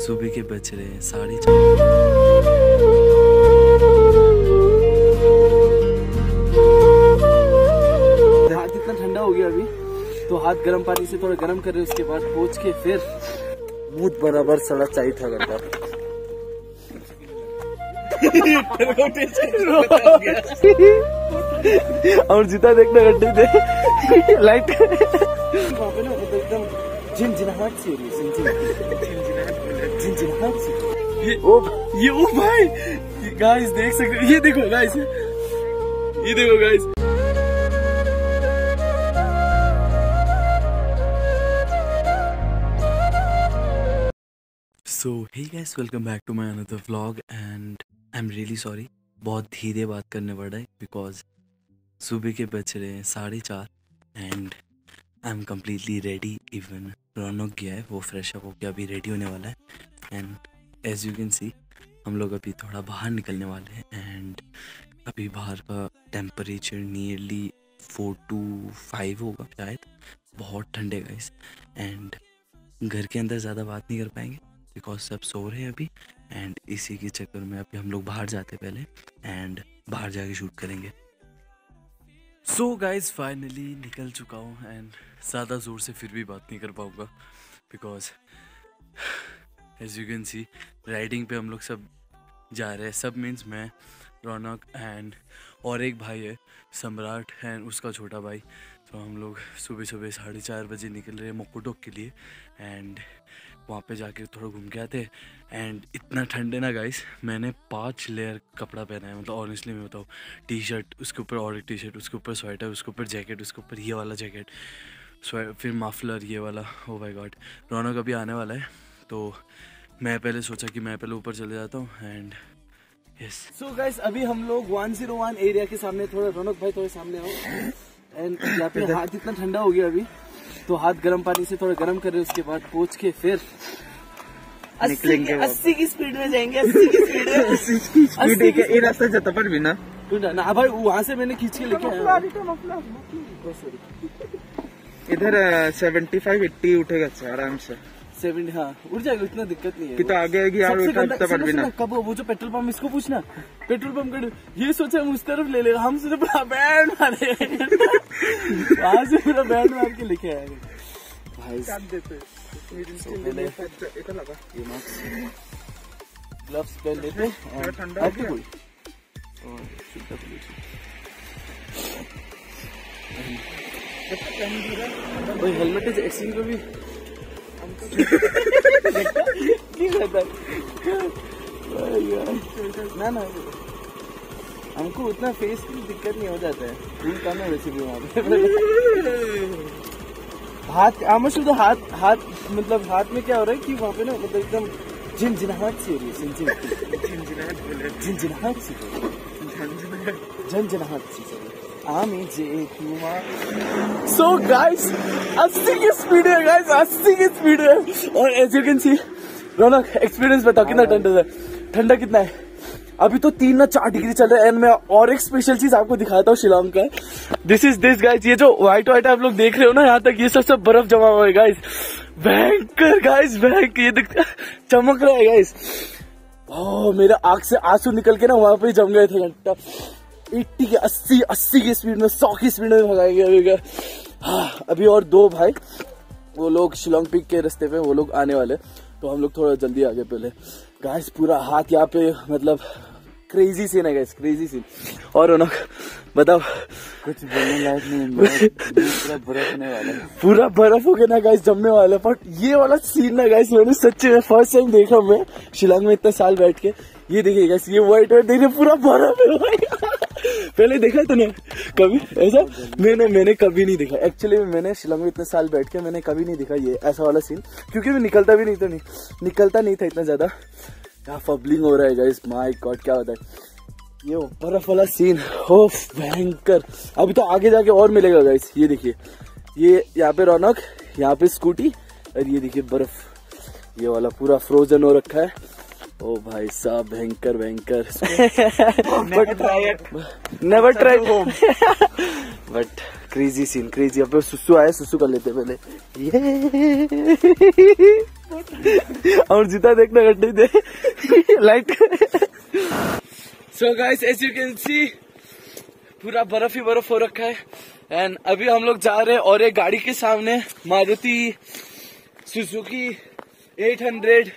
सुबह के बज रहे हैं 4:30। हाथ इतना ठंडा हो गया अभी, तो हाथ गर्म पानी से थोड़ा गर्म कर रहे, उसके बाद पोंछ के फिर मुंह बराबर सड़ा चाहिए था गड्ढा। और जीता देखना गड्ढे दे लाइट वहाँ पे ना एकदम झिनझिनाहट सी हो रही है, झिनझिनाहट सी। ये ओ भाई गाइस देख सकते, ये देखो गाइस, ये देखो guys. So hey guys, welcome back to my another vlog and I am really sorry, बहुत धीरे बात करने पड़ रहा है बिकॉज सुबह के बज रहे हैं 4:30 and I am completely ready. Even Raunak गया है, वो फ्रेश अप होकर अभी रेडी होने वाला है and as you can see हम लोग अभी थोड़ा बाहर निकलने वाले हैं एंड अभी बाहर का टेम्परेचर नियरली 4 to 5 होगा शायद, बहुत ठंडे गाइस। एंड घर के अंदर ज़्यादा बात नहीं कर पाएंगे बिकॉज सब सो रहे हैं अभी एंड इसी के चक्कर में अभी हम लोग बाहर जाते पहले एंड बाहर जाके शूट करेंगे। सो गाइज फाइनली निकल चुका हूँ एंड ज़्यादा ज़ोर से फिर भी बात नहीं कर पाऊँगा because as you can see riding पे हम लोग सब जा रहे हैं। सब मीन्स मैं, रौनक एंड और एक भाई है सम्राट एंड उसका छोटा भाई। तो हम लोग सुबह सुबह 4:30 बजे निकल रहे हैं मोकोटोक के लिए एंड वहाँ पे जाके थोड़ा घूम के आते। एंड इतना ठंड है ना गाइस, मैंने 5 लेयर कपड़ा पहना है, मतलब ऑनेस्टली मैं बताऊँ, टी शर्ट, उसके ऊपर और एक टी शर्ट, उसके ऊपर स्वेटर, उसके ऊपर जैकेट, उसके ऊपर ये वाला जैकेट, फिर मफलर ये वाला। ओ माय गॉड, रौनक अभी आने वाला है तो मैं पहले सोचा कि मैं पहले ऊपर चले जाता हूँ एंड यस। सो गाइस अभी हम लोग 101 एरिया के सामने, थोड़ा रौनक भाई थोड़े सामने आओ। एंड यहाँ पे हाथ इतना ठंडा हो गया अभी, तो हाथ गर्म पानी से थोड़ा गर्म कर रहे, उसके बाद पोंछ के फिर 80 की स्पीड में जाएंगे। 80 की स्पीड में, 80 की स्पीड ये रास्ता जाता पर भी ना भाई, वहाँ से मैंने खींच के लेके आया। इधर 75-80 उठेगा आराम से। 70 हाँ उठ जाएगा, इतना दिक्कत नहीं है। कितना आगे आएगी यार, उठा पर भी ना। कब वो जो पेट्रोल पंप, इसको पूछना पेट्रोल पंप कर, ये सोचा हम उस तरफ ले लेगा, हम सिर्फ पूरा बैंड मारे वहाँ से पूरा बैंड मार के लेके आएंगे भाई। ग्लव्स पहन लेते ठंडा कोई हेलमेट एक्सिंग को भी ना हमको उतना फेस की दिक्कत नहीं हो जाता है, फूल काम है वैसे भी वहाँ पे। हाथ शुद्ध हाथ मतलब हाथ में क्या हो रहा है कि वहाँ पे ना मतलब एकदम झिनझिनाहट सी हो रही है, झिनझिनाहट सी। सो गाइस 80 की स्पीड है गाइस, 80 की स्पीड है। और as you can see, Raunak experience बताओ कितना ठंडा कितना है? अभी तो 3 या 4 डिग्री चल रहा है एंड मैं और एक स्पेशल चीज आपको दिखाता हूँ शिलोंग का। दिस इज दिस गाइस, ये जो व्हाइट आप लोग देख रहे हो ना यहाँ तक, ये सब बर्फ जमा हुआ है गाइस। भयंकर गाइस, भयंकर, ये दिखता चमक रहा है गाइस। ओह मेरे आंख से आंसू निकल के ना वहां पे जम गए थे। घंटा 80 के 80 की स्पीड में, 100 की स्पीड में भगाएंगे अभी। हाँ, अभी और 2 भाई, वो लोग शिलोंग पीक के रास्ते पे वो लोग आने वाले, तो हम लोग थोड़ा जल्दी आगे पहले। गाइस पूरा हाथ यहाँ पे मतलब क्रेजी सीन है गाइस, क्रेजी सीन। और रौनक बताओ, कुछ बोलने लायक नहीं, पूरा बर्फ होने वाला है, पूरा बर्फ हो गया ना गाइस, जमने वाला। बट ये वाला सीन ना गाइस मैंने सच्ची में फर्स्ट टाइम देखा मैं शिलोंग में इतने साल बैठ के। ये देखिए गाइस, ये व्हाइट देखिए पूरा बर्फ है भाई। पहले देखा तूने कभी ऐसा? मैंने कभी नहीं देखा एक्चुअली। मैंने शिलोंग में इतने साल बैठ के मैंने कभी नहीं देखा ये ऐसा वाला सीन, क्योंकि मैं निकलता भी नहीं था, निकलता नहीं था इतना ज्यादा। क्या फबलिंग हो रहा है गाइस, माय गॉड क्या होता है ये बर्फ वाला सीन, हो भयंकर। अभी तो आगे जाके और मिलेगा गाइस। ये देखिए, ये यहाँ पे रौनक, यहाँ पे स्कूटी, और ये देखिए बर्फ, ये वाला पूरा फ्रोजन हो रखा है। ओ भाई साहब भयंकर never try but crazy scene, crazy. अब सुसु आया, सुसु कर लेते पहले ये। और जीता देखना गड्ढे दे light. So guys as you can see पूरा बर्फ ही बर्फ हो रखा है। एंड अभी हम लोग जा रहे हैं और एक गाड़ी के सामने मारुति सुजुकी 800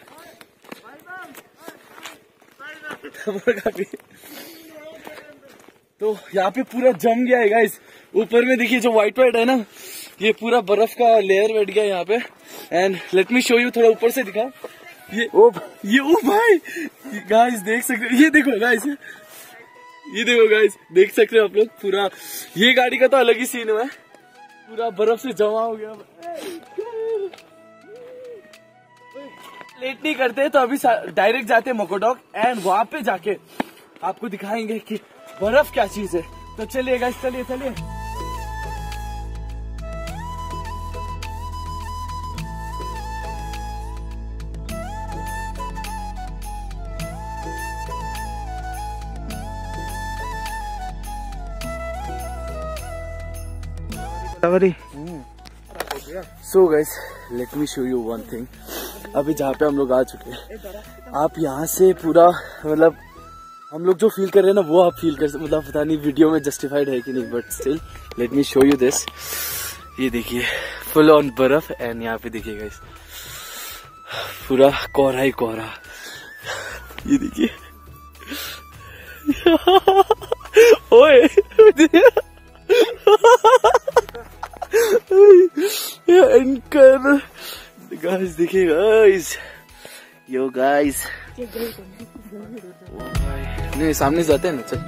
तो यहाँ पे पूरा जम गया है गाइस। ऊपर में देखिए जो व्हाइट व्हाइट है ना, ये पूरा बर्फ का लेयर बैठ गया यहाँ पे। And let me show you, थोड़ा ऊपर से दिखा। ये ओ भाई गाइस देख सकते हो, ये देखो गाइस, ये देखो गाइस, देख सकते हो आप लोग। पूरा ये गाड़ी का तो अलग ही सीन है, पूरा बर्फ से जमा हो गया। लेट नहीं करते तो अभी डायरेक्ट जाते हैं मोकोडॉक एंड वहां पे जाके आपको दिखाएंगे कि बर्फ क्या चीज है। तो चलिए गाइस, चलिए चलिए। So guys let me show you one thing. अभी जहाँ पे हम लोग आ चुके हैं, आप यहाँ से पूरा मतलब हम लोग जो फील कर रहे हैं ना वो आप फील कर, मतलब पता नहीं वीडियो में जस्टिफाइड है कि नहीं, but still let me show you this. ये देखिए फुल ऑन बर्फ। एंड यहाँ पे देखिए गाइस पूरा कोहरा ही कोहरा। ये देखिए ओए एंकर गाइस, देखिए गाइस, यो गाइस। नहीं सामने से जाते हैं ना, चल।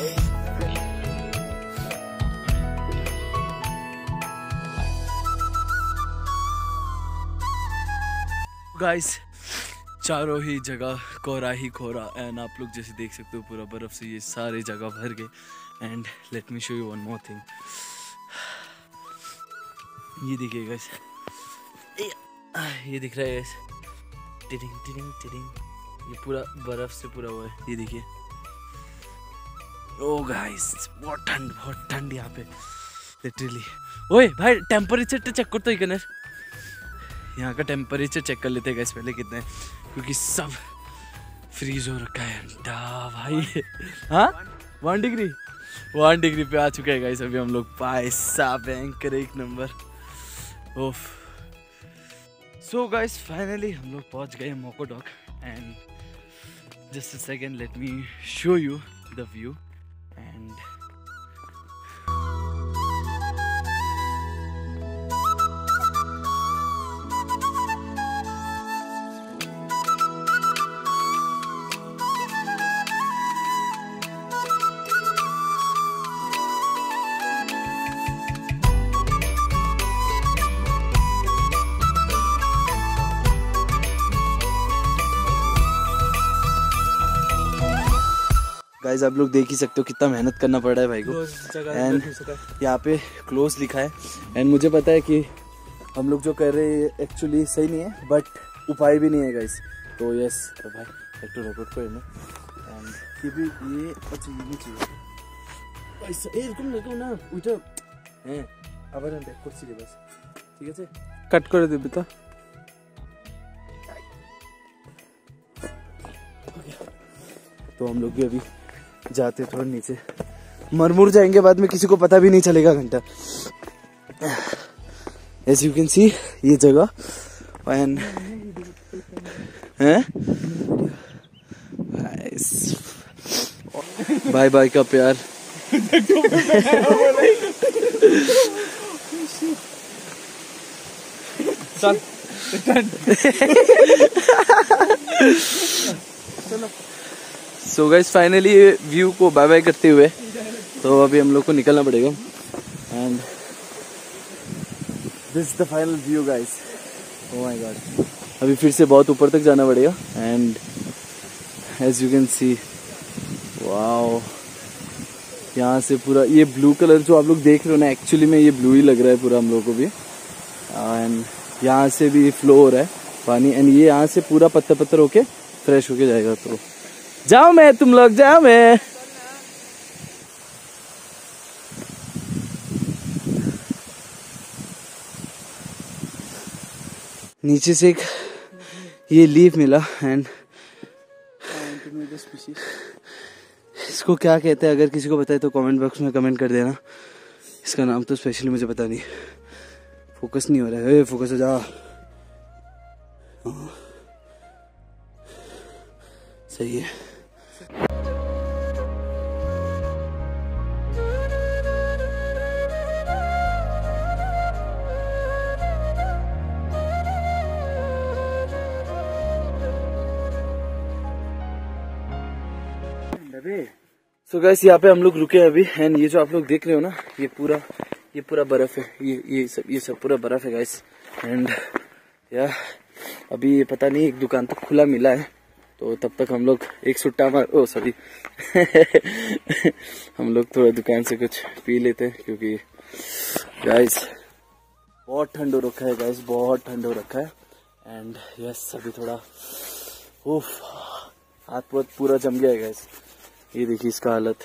गाइस चारों ही जगह कोहरा ही कोहरा। एंड आप लोग जैसे देख सकते हो पूरा बर्फ से ये सारे जगह भर गए। And let me show you one more thing. ये देखिए गाइस, ये दिख रहा है गाइस, टिडिंग टिडिंग टिडिंग, ये पूरा बर्फ से पूरा हुआ है। ये देखिए ओ गाइस बहुत ठंड यहाँ पे लिटरली। ओए भाई टेम्परेचर चेक कर तो इकनर, यहाँ का टेम्परेचर चेक कर लेते हैं गाइस पहले कितना है, क्योंकि सब फ्रीज हो रखा है भाई। हाँ 1 डिग्री पे आ चुका है गाइस अभी हम लोग। पैसा बैंक एक नंबर ओफ। सो गाइस फाइनली हम लोग पहुंच गए मोकोडॉक। And just a second, let me show you the view. And guys आप लोग देख ही सकते हो कितना मेहनत करना पड़ रहा है भाई को। एंड यहाँ पे क्लोज लिखा है। एंड मुझे पता है कि हम लोग जो कर रहे हैं एक्चुअली सही नहीं है, बट उपाय भी नहीं है गाइस। तो यस तो भाई एक तो रिकॉर्ड कर लेना। एंड ये भी ये अच्छा ये नहीं चाहिए ऐसा এরকম লাগো না ওইটা হ্যাঁ আবার আমি ব্যাক করছি রে बस ঠিক আছে কাট করে দিবি তো। तो हम लोग भी अभी जाते थोड़ा नीचे, मरमुर जाएंगे बाद में, किसी को पता भी नहीं चलेगा घंटा। एज यू कैन सी ये जगह एंड बाय बाय का प्यार। सो गाइस फाइनली व्यू को बाय बाय करते हुए तो अभी हम लोग को निकलना पड़ेगा। And this is the final view guys. Oh my god, अभी फिर से बहुत ऊपर तक जाना पड़ेगा। And as you can see wow, यहाँ से पूरा ये ब्लू कलर जो आप लोग देख रहे हो ना, एक्चुअली में ये ब्लू ही लग रहा है पूरा हम लोग को भी। एंड यहाँ से भी फ्लो हो रहा है पानी। एंड ये यहाँ से पूरा पत्थर पत्थर होके फ्रेश होके जाएगा। तो जाओ मैं, तुम लोग जाओ मैं। नीचे से एक ये लीफ मिला एंड इसको क्या कहते हैं, अगर किसी को पता है तो कमेंट बॉक्स में कमेंट कर देना। इसका नाम तो स्पेशली मुझे पता नहीं। फोकस नहीं हो रहा है, फोकस हो जा। हाँ। सही है। सो गाइस यहाँ पे हम लोग रुके हैं अभी एंड ये जो आप लोग देख रहे हो ना, ये पूरा बर्फ है। ये सब पूरा बर्फ है गाइस। एंड यार अभी ये पता नहीं, एक दुकान तो खुला मिला है, तो तब तक हम लोग एक सुट्टा मार सॉरी हम लोग थोड़ा दुकान से कुछ पी लेते हैं, क्योंकि गाइस बहुत ठंड हो रखा है गाइस, बहुत ठंड हो रखा है। एंड यस अभी थोड़ा हाथ बहुत पूरा जम गया है गाइस। ये देखिए इसका हालत।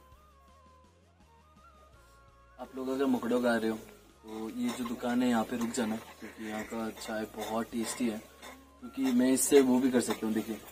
आप लोग अगर मकड़ो गा रहे हो तो ये जो दुकान है यहाँ पे रुक जाना, क्योंकि यहाँ का चाय बहुत टेस्टी है। क्योंकि मैं इससे वो भी कर सकता हूँ, देखिए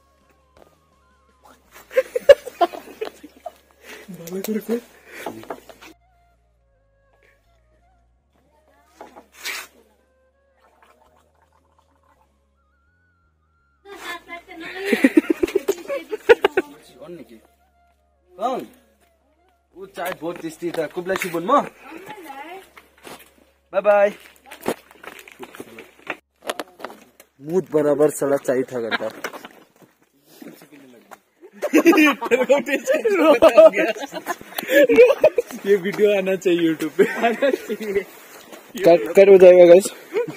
कौन वो चाय बहुत टेस्टी था। कुबला शिबुन म बाय बाय। मूड बराबर सड़ा चाय था घंटा। ये वीडियो आना चाहिए यूट्यूब पे, आना चाहिए। कट हो जाएगा गाइस।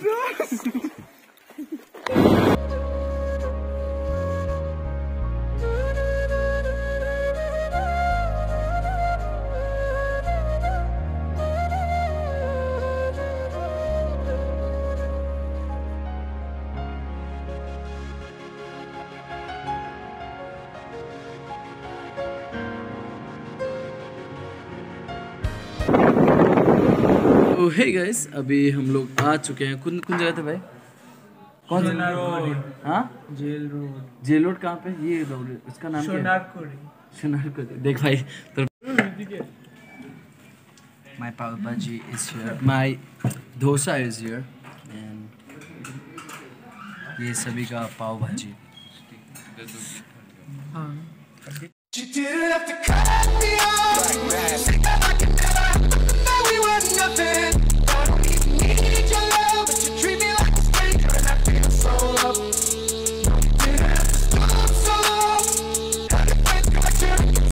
तो हे गाइस अभी हम लोग आ चुके हैं। कौन जगह थे भाई? कौन सा रोड? हाँ जेल रोड कहाँ पे? ये रोड इसका नाम क्या है? सोनारकोड़ी। देख भाई तो my pav bhaji is here, my dosa is here and ये सभी का पाव भाजी। हाँ